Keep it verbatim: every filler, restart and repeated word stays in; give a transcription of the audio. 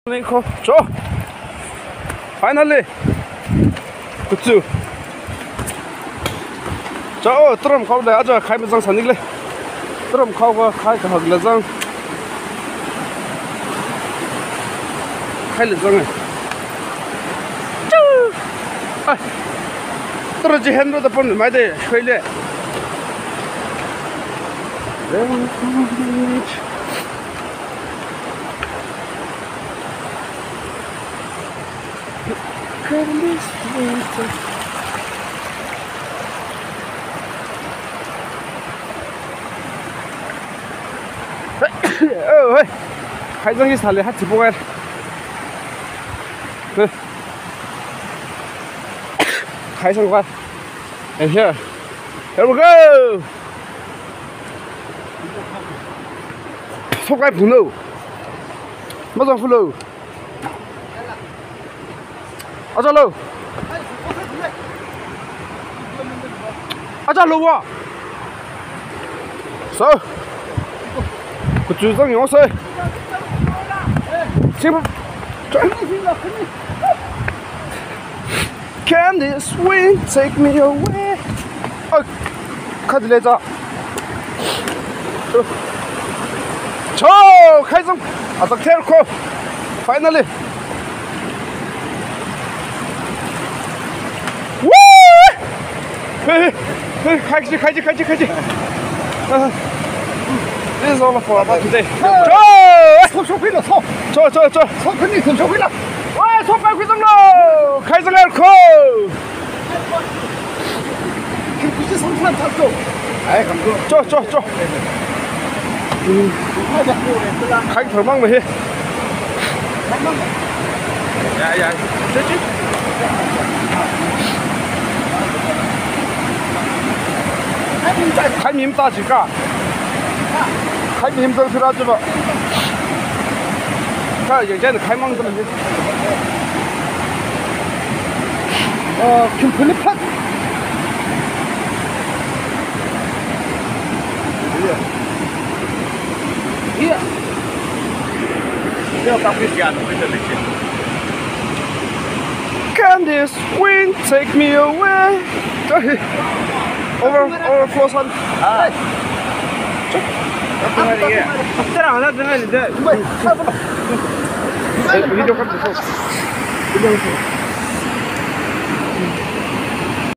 Nico, Joe. Finally. KAZU. Joe, trum khâu để cho khai bên trong sân đi lên. Trum khâu qua khai cả hộp là răng. Khai là răng này. Chú. À. Trum chỉ hen rồi tập bốn mấy đấy, khơi lên. 어, 갈정이 살래 하트 보가. 그 갈정과. And here, here we go. 속갈 분노. 맞아 분노. 아잘로. 아잘로와. 서. KAZU 장 영어 써. 지금. Can this wind take me away? 아, 카드 내자. 저 칼성 아삭 테르코 파이널리 우! 헤헤 헤 가지 가지 가지 가지. This is all for about today. 저! 소 쇼핑이다 소. 저 저 저 소편이 소 쇼핑이다. 와 소빨 귀성로 칼성 테르코. 김치 삼천 탑도. 아이 감고. 저 저 저. khai thở măng về dạ dạ chết chứ khai miếng ta chỉ cả khai miếng ta thừa chứ mà cái giờ trên là khai măng thôi ờ kim philip phát Here. Can this wind take me away? Over, over floor sun. Ah. Terang, terang, terang. Video kan tu.